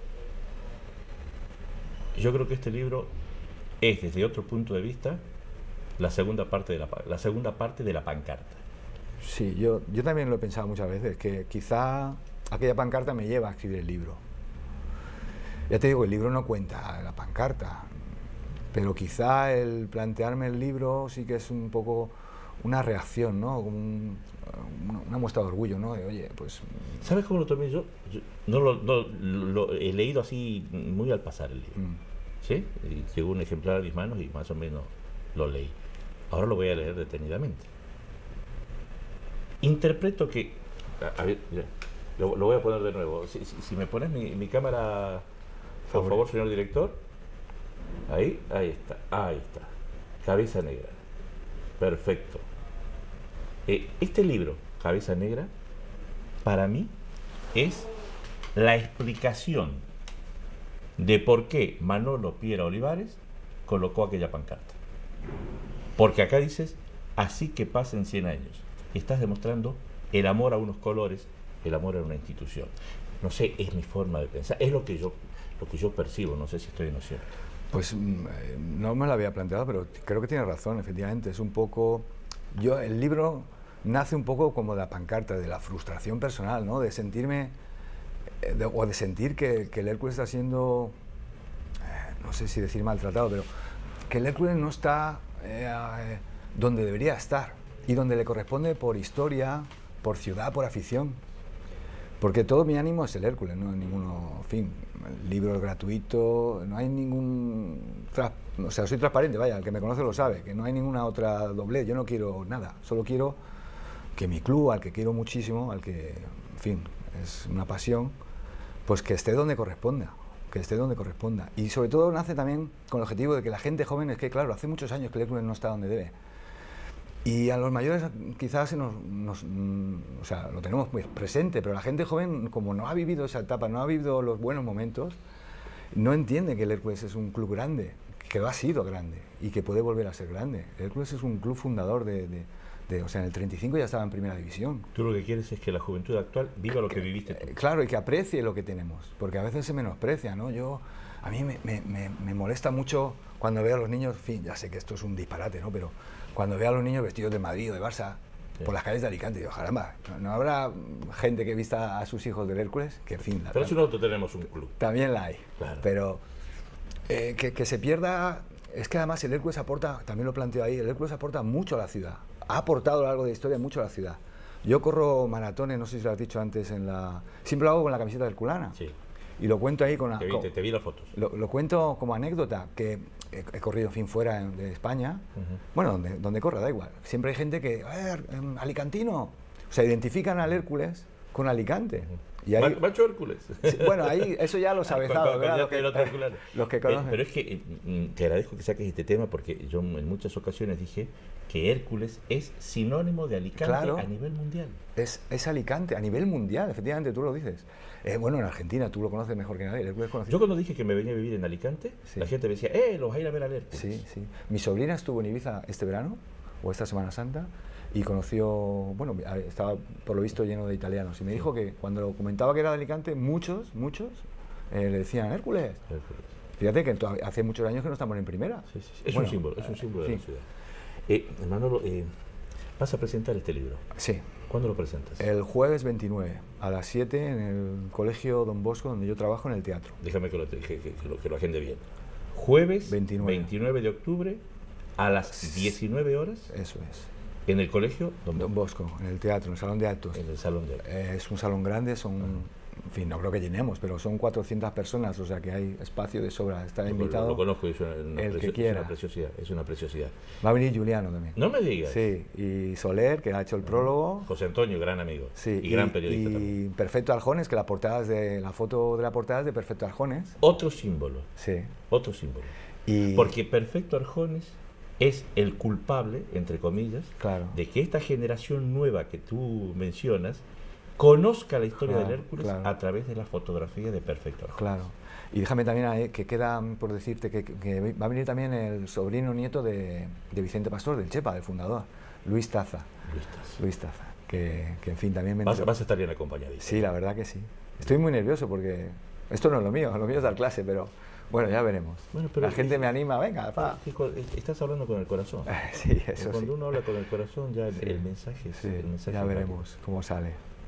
[SPEAKER 1] Yo creo que este libro es, desde otro punto de vista, la segunda parte de la, la segunda parte de la pancarta.
[SPEAKER 2] Sí, yo, yo también lo he pensado muchas veces, que quizá aquella pancarta me lleva a escribir el libro. Ya te digo, el libro no cuenta la pancarta, pero quizá el plantearme el libro sí que es un poco una reacción, ¿no? Un, una, una muestra de orgullo, ¿no? De, oye, pues...
[SPEAKER 1] ¿Sabes cómo lo tomé yo? yo no lo, no, lo he leído así muy al pasar el libro, mm. ¿sí? Y llegó un ejemplar a mis manos y más o menos lo leí. Ahora lo voy a leer detenidamente. Interpreto que... A, a ver, mira, lo, lo voy a poner de nuevo. Si, si, si me pones mi, mi cámara, por favor, favor, señor director. Ahí, ahí está, ahí está. Cabeza Negra. Perfecto. Eh, este libro, Cabeza Negra, para mí es la explicación de por qué Manolo Piera Olivares colocó aquella pancarta. Porque acá dices, así que pasen cien años. Estás demostrando el amor a unos colores, el amor a una institución. No sé, es mi forma de pensar, es lo que yo, lo que yo percibo, no sé si estoy en lo cierto.
[SPEAKER 2] Pues no me lo había planteado, pero creo que tiene razón, efectivamente. Es un poco... Yo, el libro nace un poco como de la pancarta, de la frustración personal, ¿no? De sentirme... De, o de sentir que, que el Hércules está siendo... Eh, no sé si decir maltratado, pero... Que el Hércules no está eh, eh, donde debería estar. Y donde le corresponde por historia, por ciudad, por afición. Porque todo mi ánimo es el Hércules, no hay ninguno, en fin, el libro es gratuito, no hay ningún... O sea, soy transparente, vaya, el que me conoce lo sabe, que no hay ninguna otra doblez, yo no quiero nada, solo quiero que mi club, al que quiero muchísimo, al que, en fin, es una pasión, pues que esté donde corresponda, que esté donde corresponda. Y sobre todo nace también con el objetivo de que la gente joven, es que claro, hace muchos años que el Hércules no está donde debe. Y a los mayores quizás se nos, nos, mm, o sea, lo tenemos muy presente, pero la gente joven, como no ha vivido esa etapa, no ha vivido los buenos momentos, no entiende que el Hércules es un club grande, que lo ha sido grande y que puede volver a ser grande. El Hércules es un club fundador de, de, de, o sea, en el treinta y cinco ya estaba en primera división.
[SPEAKER 1] Tú lo que quieres es que la juventud actual viva lo que,
[SPEAKER 2] que
[SPEAKER 1] viviste tú.
[SPEAKER 2] Claro, y que aprecie lo que tenemos, porque a veces se menosprecia, ¿no? Yo, a mí me, me, me, me molesta mucho cuando veo a los niños, en fin, ya sé que esto es un disparate, ¿no? Pero cuando veo a los niños vestidos de Madrid o de Barça, sí, por las calles de Alicante, digo, caramba, ¿no, ¿no habrá gente que vista a sus hijos del Hércules? Que en fin, la
[SPEAKER 1] pero si nosotros tenemos un club.
[SPEAKER 2] También la hay,
[SPEAKER 1] claro.
[SPEAKER 2] Pero eh, que, que se pierda, es que además el Hércules aporta, también lo planteo ahí, el Hércules aporta mucho a la ciudad, ha aportado a lo largo de la historia mucho a la ciudad. Yo corro maratones, no sé si lo has dicho antes, en la siempre lo hago con la camiseta del Herculana.
[SPEAKER 1] Sí.
[SPEAKER 2] Y lo cuento ahí con la...
[SPEAKER 1] Te vi,
[SPEAKER 2] con,
[SPEAKER 1] te, te vi las fotos.
[SPEAKER 2] Lo, lo cuento como anécdota, que he, he corrido, en fin, fuera de España. Uh-huh. Bueno, donde, donde corra, da igual. Siempre hay gente que, eh, alicantino. O sea, identifican al Hércules con Alicante.
[SPEAKER 1] Uh-huh.
[SPEAKER 2] Y ahí,
[SPEAKER 1] Macho Hércules.
[SPEAKER 2] Sí, bueno, ahí eso ya los avezados, ¿verdad? Los que, los que conocen.
[SPEAKER 1] Pero es que te agradezco que saques este tema porque yo en muchas ocasiones dije que Hércules es sinónimo de Alicante, claro, a nivel mundial.
[SPEAKER 2] Es, es Alicante a nivel mundial, efectivamente, tú lo dices. Eh, bueno, en Argentina tú lo conoces mejor que nadie. Hércules
[SPEAKER 1] yo cuando dije que me venía a vivir en Alicante, sí, la gente me decía, eh, los vas a ir a ver al Hércules.
[SPEAKER 2] Sí, sí. Mi sobrina estuvo en Ibiza este verano, o esta Semana Santa, y conoció, bueno, estaba por lo visto lleno de italianos, y me dijo que cuando comentaba que era de Alicante, muchos, muchos, eh, le decían Hércules. Hércules. Fíjate que hace muchos años que no estamos en primera.
[SPEAKER 1] Sí, sí, sí. Es bueno, un símbolo, es un símbolo eh, de sí. la ciudad. Eh, Manolo, eh, ¿vas a presentar este libro?
[SPEAKER 2] Sí.
[SPEAKER 1] ¿Cuándo lo presentas?
[SPEAKER 2] El jueves veintinueve, a las siete, en el Colegio Don Bosco, donde yo trabajo, en el teatro.
[SPEAKER 1] Déjame que lo, que, que, que lo, que lo agende bien. Jueves veintinueve. veintinueve de octubre, a las diecinueve horas.
[SPEAKER 2] Eso es.
[SPEAKER 1] En el Colegio
[SPEAKER 2] Don, Don Bosco, en el teatro, en el Salón de Actos.
[SPEAKER 1] En el Salón de Actos.
[SPEAKER 2] Eh, es un salón grande, son, uh-huh, en fin, no creo que llenemos, pero son cuatrocientas personas, o sea que hay espacio de sobra. Está invitado.
[SPEAKER 1] Lo, lo conozco, es una, una
[SPEAKER 2] el
[SPEAKER 1] precio,
[SPEAKER 2] que quiera.
[SPEAKER 1] Es una preciosidad, es una preciosidad.
[SPEAKER 2] Va a venir Juliano también.
[SPEAKER 1] No me digas.
[SPEAKER 2] Sí, y Soler, que ha hecho el prólogo.
[SPEAKER 1] José Antonio, gran amigo.
[SPEAKER 2] Sí,
[SPEAKER 1] y,
[SPEAKER 2] y
[SPEAKER 1] gran periodista
[SPEAKER 2] y
[SPEAKER 1] también.
[SPEAKER 2] Perfecto Arjones, que la portada es de la foto de la portada es de Perfecto Arjones.
[SPEAKER 1] Otro símbolo.
[SPEAKER 2] Sí.
[SPEAKER 1] Otro símbolo.
[SPEAKER 2] Y...
[SPEAKER 1] Porque Perfecto Arjones es el culpable, entre comillas,
[SPEAKER 2] claro,
[SPEAKER 1] de que esta generación nueva que tú mencionas conozca la historia
[SPEAKER 2] claro,
[SPEAKER 1] del Hércules, claro, a través de la fotografía de Perfecto Arjones.
[SPEAKER 2] Claro. Y déjame también ahí, que queda por decirte que, que va a venir también el sobrino nieto de, de Vicente Pastor, del Chepa, del fundador, Luis Taza.
[SPEAKER 1] Luis Taza.
[SPEAKER 2] Luis Taza, que, que en fin también me...
[SPEAKER 1] Vas, vas a estar bien acompañadito.
[SPEAKER 2] Sí, la verdad que sí. Estoy muy nervioso porque esto no es lo mío, lo mío es dar clase, pero... Bueno, ya veremos. Bueno, pero la gente me anima, venga, pa.
[SPEAKER 1] Estás hablando con el corazón.
[SPEAKER 2] Sí, eso
[SPEAKER 1] Cuando
[SPEAKER 2] sí.
[SPEAKER 1] uno habla con el corazón, ya el,
[SPEAKER 2] sí,
[SPEAKER 1] el mensaje es...
[SPEAKER 2] Sí,
[SPEAKER 1] el mensaje
[SPEAKER 2] ya veremos
[SPEAKER 1] vale.
[SPEAKER 2] cómo sale.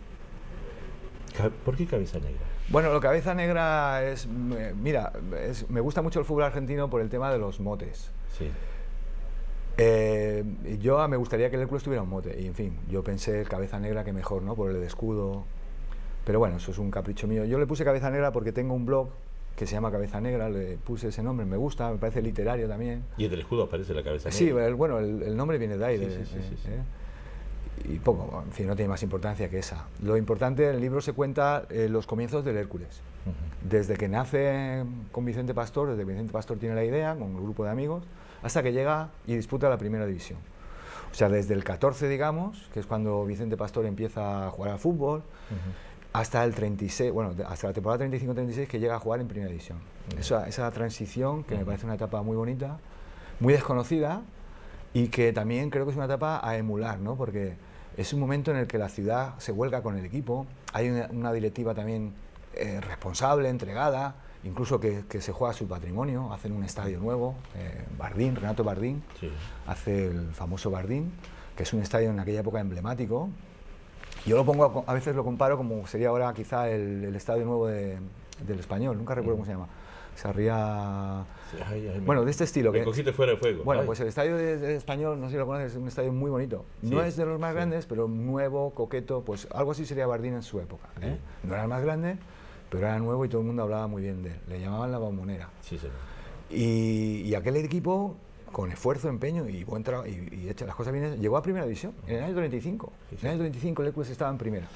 [SPEAKER 1] ¿Por qué Cabeza Negra?
[SPEAKER 2] Bueno, lo Cabeza Negra es... Mira, es, me gusta mucho el fútbol argentino por el tema de los motes.
[SPEAKER 1] Sí.
[SPEAKER 2] Eh, yo me gustaría que el Hércules tuviera un mote, y en fin, yo pensé Cabeza Negra que mejor, ¿no? Por el escudo. Pero bueno, eso es un capricho mío. Yo le puse Cabeza Negra porque tengo un blog que se llama Cabeza Negra, le puse ese nombre, me gusta, me parece literario también.
[SPEAKER 1] ¿Y en el escudo aparece la cabeza negra?
[SPEAKER 2] Sí, el, bueno, el, el nombre viene de ahí.
[SPEAKER 1] Sí,
[SPEAKER 2] de,
[SPEAKER 1] sí, sí,
[SPEAKER 2] de,
[SPEAKER 1] sí, sí.
[SPEAKER 2] ¿eh? Y poco, en fin, no tiene más importancia que esa. Lo importante, en el libro se cuenta eh, los comienzos del Hércules. Uh-huh. Desde que nace con Vicente Pastor, desde que Vicente Pastor tiene la idea, con un grupo de amigos, hasta que llega y disputa la primera división. O sea, desde el catorce, digamos, que es cuando Vicente Pastor empieza a jugar al fútbol, uh-huh, hasta el treinta y seis, bueno, hasta la temporada treinta y cinco treinta y seis, que llega a jugar en primera división. Uh-huh. Esa, esa transición, que uh-huh, me parece una etapa muy bonita, muy desconocida, y que también creo que es una etapa a emular, ¿no? Porque es un momento en el que la ciudad se vuelca con el equipo, hay una, una directiva también eh, responsable, entregada, incluso que, que se juega su patrimonio, hacen un estadio nuevo, eh, Bardín, Renato Bardín, sí, hace el famoso Bardín, que es un estadio en aquella época emblemático. Yo lo pongo, a, a veces lo comparo como sería ahora quizá el, el estadio nuevo de, del Español, nunca recuerdo cómo se llama. Sarriá...
[SPEAKER 1] Sí, ay, ay,
[SPEAKER 2] bueno, de este estilo.
[SPEAKER 1] Me
[SPEAKER 2] que
[SPEAKER 1] cogiste fuera de fuego.
[SPEAKER 2] Bueno,
[SPEAKER 1] ay.
[SPEAKER 2] pues el estadio de, de Español, no sé si lo conoces, es un estadio muy bonito. Sí, no es de los más sí, grandes, pero nuevo, coqueto, pues algo así sería Bardín en su época. ¿eh? Sí. No era el más grande, pero era nuevo y todo el mundo hablaba muy bien de él. Le llamaban la Bombonera.
[SPEAKER 1] Sí, señor.
[SPEAKER 2] Y, y aquel equipo, con esfuerzo, empeño y buen trabajo, y, y hecho las cosas bien, llegó a primera división en el año treinta y cinco. Sí, sí. En el año treinta y cinco el Hércules estaba en primera.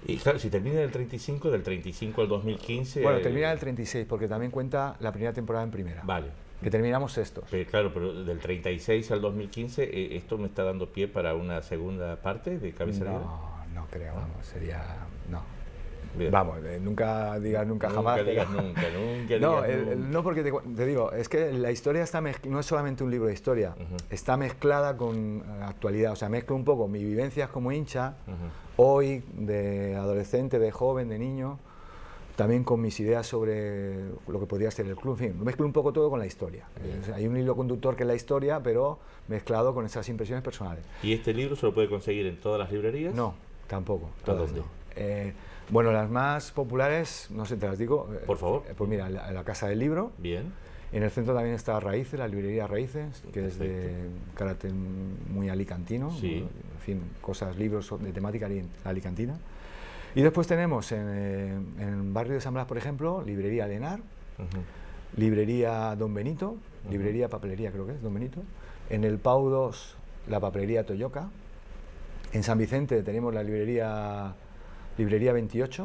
[SPEAKER 1] Y claro, si termina en el treinta y cinco, del treinta y cinco al dos mil quince...
[SPEAKER 2] Bueno,
[SPEAKER 1] eh,
[SPEAKER 2] termina en el treinta y seis, porque también cuenta la primera temporada en primera.
[SPEAKER 1] Vale.
[SPEAKER 2] Que terminamos sextos.
[SPEAKER 1] Pero, claro, pero del treinta y seis al dos mil quince, eh, ¿esto me está dando pie para una segunda parte de Cabeza Negra?
[SPEAKER 2] No, no creo, vamos, sería... No.
[SPEAKER 1] Bien.
[SPEAKER 2] Vamos, eh, nunca digas nunca,
[SPEAKER 1] Nunca
[SPEAKER 2] jamás.
[SPEAKER 1] digas
[SPEAKER 2] pero-
[SPEAKER 1] nunca, nunca
[SPEAKER 2] No,
[SPEAKER 1] digas
[SPEAKER 2] el- el-
[SPEAKER 1] nunca.
[SPEAKER 2] no porque te, cu- te digo, es que la historia está mezc- no es solamente un libro de historia,
[SPEAKER 1] Ujú.
[SPEAKER 2] está mezclada con eh, actualidad, o sea, mezclo un poco mis vivencias como hincha,
[SPEAKER 1] Ujú.
[SPEAKER 2] hoy de adolescente, de joven, de niño, también con mis ideas sobre lo que podría ser el club, en fin, lo mezclo un poco todo con la historia. Eh, o sea, hay un hilo conductor que es la historia, pero mezclado con esas impresiones personales.
[SPEAKER 1] ¿Y este libro se lo puede conseguir en todas las librerías?
[SPEAKER 2] No, tampoco.
[SPEAKER 1] ¿A
[SPEAKER 2] todas
[SPEAKER 1] dónde?
[SPEAKER 2] no. Eh, bueno, las más populares, no sé, te las digo. eh,
[SPEAKER 1] Por favor.
[SPEAKER 2] eh, Pues mira, en la, en la Casa del Libro.
[SPEAKER 1] Bien.
[SPEAKER 2] En el centro también está Raíces, la librería Raíces, que es de
[SPEAKER 1] Perfecto.
[SPEAKER 2] carácter muy alicantino.
[SPEAKER 1] Sí.
[SPEAKER 2] En fin, cosas, libros de temática ali- alicantina. Y después tenemos en, eh, en el barrio de San Blas, por ejemplo, librería Lenar,
[SPEAKER 1] Ujú.
[SPEAKER 2] librería Don Benito, librería Papelería creo que es Don Benito. En el Pau dos, la papelería Toyoca. En San Vicente tenemos la librería, librería veintiocho,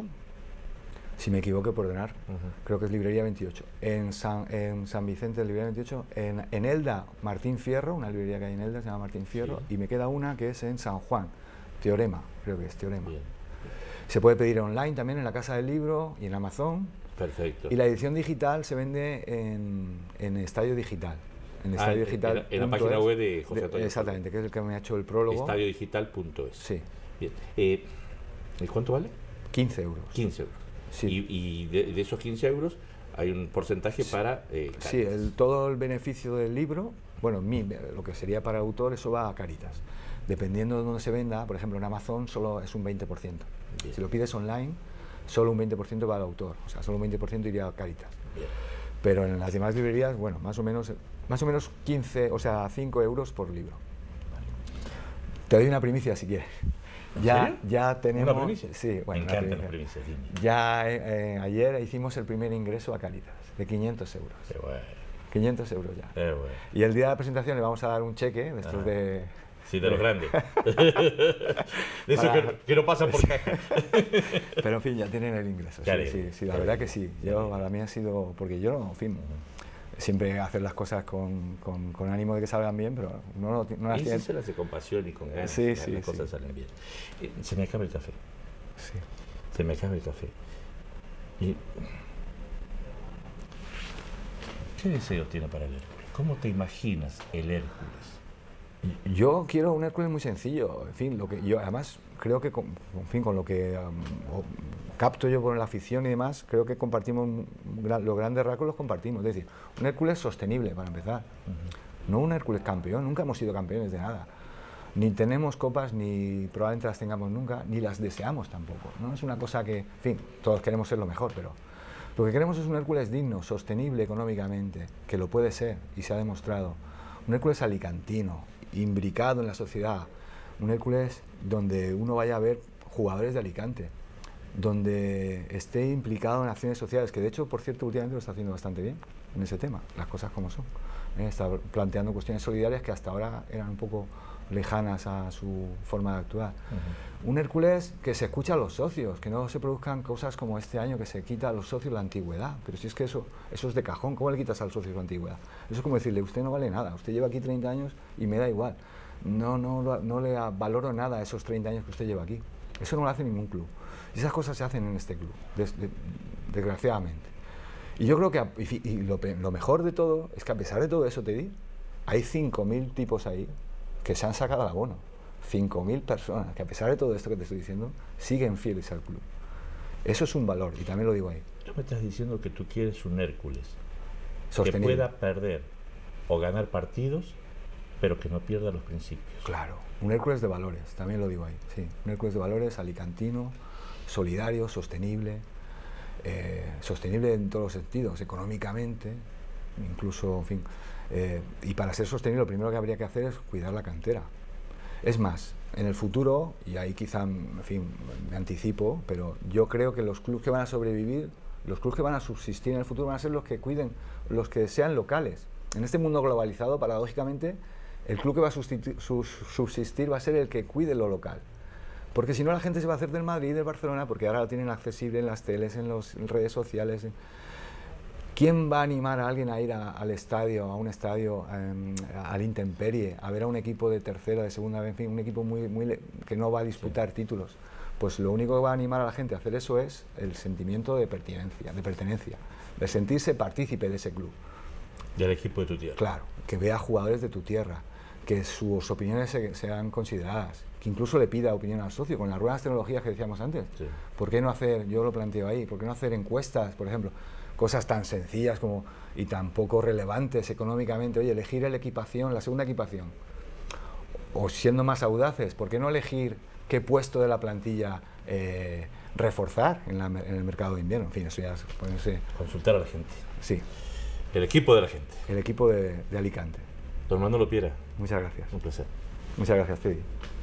[SPEAKER 2] si me equivoco por ordenar,
[SPEAKER 1] Ujú.
[SPEAKER 2] creo que es librería veintiocho. En San, en San Vicente, librería veintiocho. En, en Elda, Martín Fierro, una librería que hay en Elda, se llama Martín Fierro.
[SPEAKER 1] Sí.
[SPEAKER 2] Y me queda una que es en San Juan, Teorema, creo que es Teorema.
[SPEAKER 1] Bien.
[SPEAKER 2] Se puede pedir online también en la Casa del Libro y en Amazon.
[SPEAKER 1] Perfecto.
[SPEAKER 2] Y la edición digital se vende en, en Estadio Digital. En
[SPEAKER 1] Ah,
[SPEAKER 2] Estadio
[SPEAKER 1] en-
[SPEAKER 2] Digital.
[SPEAKER 1] en la- en la
[SPEAKER 2] punto
[SPEAKER 1] página
[SPEAKER 2] es.
[SPEAKER 1] web de José Antonio
[SPEAKER 2] Exactamente, que es el que me ha hecho el prólogo.
[SPEAKER 1] estadio digital punto es.
[SPEAKER 2] Sí,
[SPEAKER 1] Bien. Eh, ¿y cuánto vale?
[SPEAKER 2] quince euros.
[SPEAKER 1] quince euros.
[SPEAKER 2] Sí.
[SPEAKER 1] Y, y de, de esos quince euros hay un porcentaje para... eh,
[SPEAKER 2] Sí,
[SPEAKER 1] Cáritas.
[SPEAKER 2] el, todo el beneficio del libro, bueno, mi, lo que sería para el autor, eso va a Cáritas. Dependiendo de dónde se venda, por ejemplo en Amazon solo es un veinte por ciento.
[SPEAKER 1] Bien.
[SPEAKER 2] Si lo pides online, solo un veinte por ciento va al autor, o sea, solo un veinte por ciento iría a Cáritas.
[SPEAKER 1] Bien.
[SPEAKER 2] Pero en las demás librerías, bueno, más o menos, más o menos quince, o sea, cinco euros por libro. Te doy una primicia si quieres.
[SPEAKER 1] ¿En
[SPEAKER 2] Ya,
[SPEAKER 1] serio?
[SPEAKER 2] ya tenemos.
[SPEAKER 1] ¿Una primicia?
[SPEAKER 2] Sí, bueno,
[SPEAKER 1] Me
[SPEAKER 2] una
[SPEAKER 1] encantan las
[SPEAKER 2] primicia.
[SPEAKER 1] primicias, dime.
[SPEAKER 2] Ya eh, eh, ayer hicimos el primer ingreso a Cáritas, de quinientos euros.
[SPEAKER 1] Qué bueno,
[SPEAKER 2] quinientos euros ya.
[SPEAKER 1] qué bueno.
[SPEAKER 2] Y el día de la presentación le vamos a dar un cheque de estos
[SPEAKER 1] Ajá.
[SPEAKER 2] de.
[SPEAKER 1] Sí, de los grandes. De esos
[SPEAKER 2] Para-
[SPEAKER 1] que, que no pasan por caja.
[SPEAKER 2] Pero en fin, ya tienen el ingreso.
[SPEAKER 1] Qué
[SPEAKER 2] Sí,
[SPEAKER 1] alegría,
[SPEAKER 2] sí, sí, la
[SPEAKER 1] qué
[SPEAKER 2] verdad
[SPEAKER 1] alegría.
[SPEAKER 2] que sí. Yo, para mí ha sido. Porque yo, en fin, siempre hacer las cosas con, con, con ánimo de que salgan bien, pero no, no, no las
[SPEAKER 1] Y
[SPEAKER 2] tiene.
[SPEAKER 1] si se las hace con pasión y con ganas,
[SPEAKER 2] Sí,
[SPEAKER 1] las
[SPEAKER 2] sí,
[SPEAKER 1] las cosas
[SPEAKER 2] sí.
[SPEAKER 1] salen bien. Eh, se me acaba el café.
[SPEAKER 2] Sí.
[SPEAKER 1] Se me acaba el café. Y... ¿Qué deseos tiene para el Hércules? ¿Cómo te imaginas el Hércules?
[SPEAKER 2] Yo quiero un Hércules muy sencillo, en fin, lo que yo además creo que con, en fin, con lo que um, o- capto yo por la afición y demás, creo que compartimos un gran- los grandes rasgos los compartimos, es decir, un Hércules sostenible para empezar, no un Hércules campeón, nunca hemos sido campeones de nada, ni tenemos copas ni probablemente las tengamos nunca, ni las deseamos tampoco, no es una cosa que, en fin, todos queremos ser lo mejor, pero lo que queremos es un Hércules digno, sostenible económicamente, que lo puede ser y se ha demostrado, un Hércules alicantino, imbricado en la sociedad, un Hércules donde uno vaya a ver jugadores de Alicante, donde esté implicado en acciones sociales, que de hecho, por cierto, últimamente lo está haciendo bastante bien en ese tema, las cosas como son. ¿eh? Está planteando cuestiones solidarias que hasta ahora eran un poco lejanas a su forma de actuar. Uh-huh. Un Hércules que se escucha a los socios, que no se produzcan cosas como este año que se quita a los socios la antigüedad, pero si es que eso, eso es de cajón, ¿cómo le quitas a los socios la antigüedad? Eso es como decirle, usted no vale nada, usted lleva aquí treinta años y me da igual, no, no, no le valoro nada a esos treinta años que usted lleva aquí, eso no lo hace ningún club, y esas cosas se hacen en este club, des, de, desgraciadamente. Y yo creo que, y, y lo, lo mejor de todo, es que a pesar de todo eso, te di, hay cinco mil tipos ahí que se han sacado al abono. cinco mil personas que a pesar de todo esto que te estoy diciendo, siguen fieles al club. Eso es un valor, y también lo digo ahí.
[SPEAKER 1] Tú me estás diciendo que tú quieres un Hércules
[SPEAKER 2] Sostenible.
[SPEAKER 1] que pueda perder o ganar partidos, pero que no pierda los principios.
[SPEAKER 2] Claro, un Hércules de valores, también lo digo ahí. Sí, un Hércules de valores alicantino, solidario, sostenible, eh, sostenible en todos los sentidos, económicamente, incluso, en fin. Eh, y para ser sostenible lo primero que habría que hacer es cuidar la cantera. Es más, en el futuro, y ahí quizá, en fin, me anticipo, pero yo creo que los clubes que van a sobrevivir, los clubes que van a subsistir en el futuro van a ser los que cuiden, los que sean locales. En este mundo globalizado, paradójicamente, el club que va a subsistir va a ser el que cuide lo local. Porque si no la gente se va a hacer del Madrid y del Barcelona, porque ahora lo tienen accesible en las teles, en las redes sociales. En... ¿Quién va a animar a alguien a ir a, al estadio, a un estadio, eh, al intemperie, a ver a un equipo de tercera, de segunda, en fin, un equipo muy, muy que no va a disputar sí. títulos? Pues lo único que va a animar a la gente a hacer eso es el sentimiento de pertenencia, de pertenencia, de sentirse partícipe de ese club.
[SPEAKER 1] Del equipo de tu tierra.
[SPEAKER 2] Claro, que vea jugadores de tu tierra, que sus opiniones se, sean consideradas, que incluso le pida opinión al socio, con las nuevas tecnologías que decíamos antes. Sí. ¿Por qué no hacer, yo lo planteo ahí, por qué no hacer encuestas, por ejemplo, cosas tan sencillas como y tan poco relevantes económicamente? Oye, elegir la equipación, la segunda equipación. O siendo más audaces, ¿por qué no elegir qué puesto de la plantilla eh, reforzar en, la, en el mercado de invierno? En fin, eso ya es ponerse...
[SPEAKER 1] Consultar a la gente.
[SPEAKER 2] Sí.
[SPEAKER 1] El equipo de la gente.
[SPEAKER 2] El equipo de, de Alicante.
[SPEAKER 1] Don Manolo Piera.
[SPEAKER 2] Muchas gracias.
[SPEAKER 1] Un placer.
[SPEAKER 2] Muchas gracias, Teddy.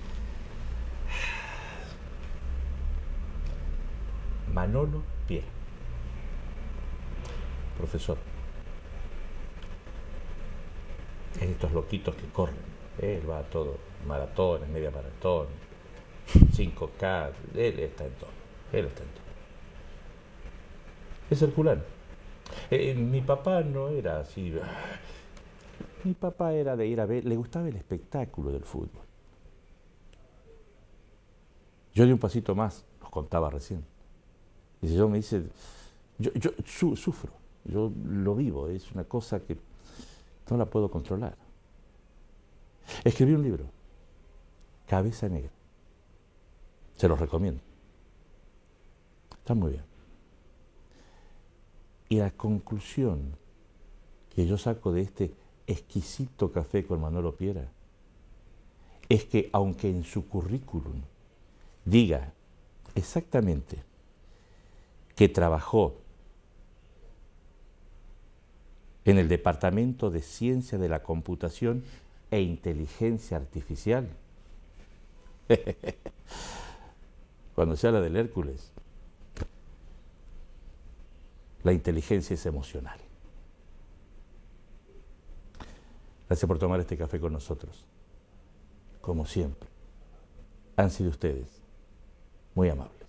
[SPEAKER 1] Manolo Piera. Profesor. Es estos loquitos que corren. Él va a todo. Maratones, media maratón, cinco K. Él está en todo. Él está en todo. Es herculano. Eh, mi papá no era así. Mi papá era de ir a ver, le gustaba el espectáculo del fútbol. Yo di un pasito más, nos contaba recién. Dice, yo me dice, yo, yo su, sufro, yo lo vivo, es una cosa que no la puedo controlar. Escribí un libro, Cabeza Negra. Se los recomiendo. Está muy bien. Y la conclusión que yo saco de este exquisito café con Manolo Piera es que aunque en su currículum diga exactamente que trabajó en el Departamento de Ciencia de la Computación e Inteligencia Artificial, cuando se habla del Hércules, la inteligencia es emocional. Gracias por tomar este café con nosotros. Como siempre, han sido ustedes muy amables.